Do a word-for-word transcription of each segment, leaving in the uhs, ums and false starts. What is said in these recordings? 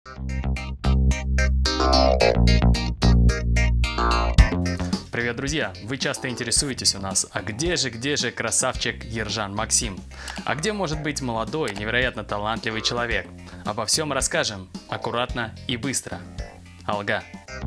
Привет, друзья! Вы часто интересуетесь у нас, а где же, где же красавчик Ержан Максим? А где может быть молодой, невероятно талантливый человек? Обо всем расскажем, аккуратно и быстро. Алга.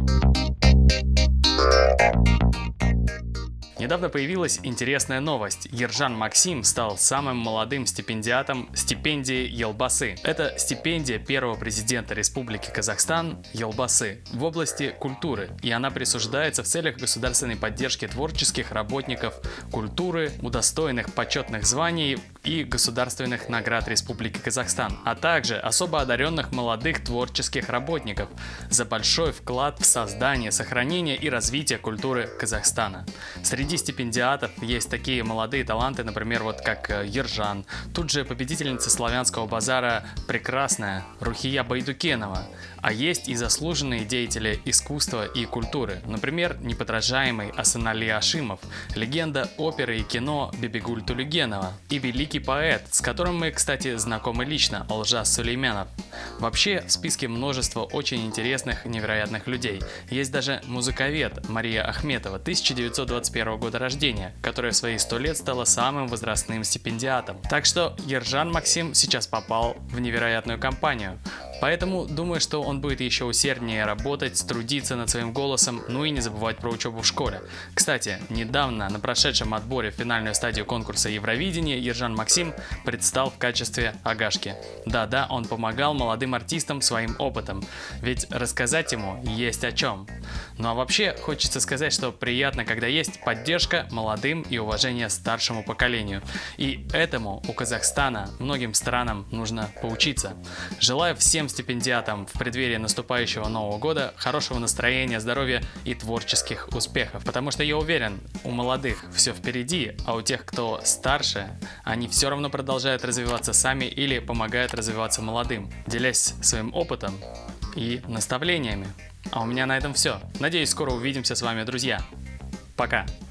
Недавно появилась интересная новость. Ержан Максим стал самым молодым стипендиатом стипендии Елбасы. Это стипендия первого президента Республики Казахстан Елбасы в области культуры, и она присуждается в целях государственной поддержки творческих работников культуры, удостоенных почетных званий и государственных наград Республики Казахстан, а также особо одаренных молодых творческих работников за большой вклад в создание, сохранение и развитие культуры Казахстана. Среди стипендиатов есть такие молодые таланты, например, вот как Ержан. Тут же победительница славянского базара прекрасная Рухия Байдукенова. А есть и заслуженные деятели искусства и культуры. Например, неподражаемый Асанали Ашимов, легенда оперы и кино Бибигуль Тулюгенова и великий поэт, с которым мы, кстати, знакомы лично, Олжас Сулейменов. Вообще, в списке множество очень интересных, невероятных людей. Есть даже музыковед Мария Ахметова, тысяча девятьсот двадцать первого года рождения, которая в свои сто лет стала самым возрастным стипендиатом. Так что Ержан Максим сейчас попал в невероятную компанию. Поэтому думаю, что он будет еще усерднее работать, трудиться над своим голосом, ну и не забывать про учебу в школе. Кстати, недавно на прошедшем отборе в финальную стадию конкурса Евровидения Ержан Максим предстал в качестве Агашки. Да-да, он помогал молодым артистам своим опытом, ведь рассказать ему есть о чем. Ну а вообще хочется сказать, что приятно, когда есть поддержка молодым и уважение старшему поколению. И этому у Казахстана, многим странам нужно поучиться. Желаю всем стипендиатам в преддверии наступающего Нового года хорошего настроения, здоровья и творческих успехов. Потому что я уверен, у молодых все впереди, а у тех, кто старше, они все равно продолжают развиваться сами или помогают развиваться молодым, делясь своим опытом и наставлениями. А у меня на этом все. Надеюсь, скоро увидимся с вами, друзья. Пока!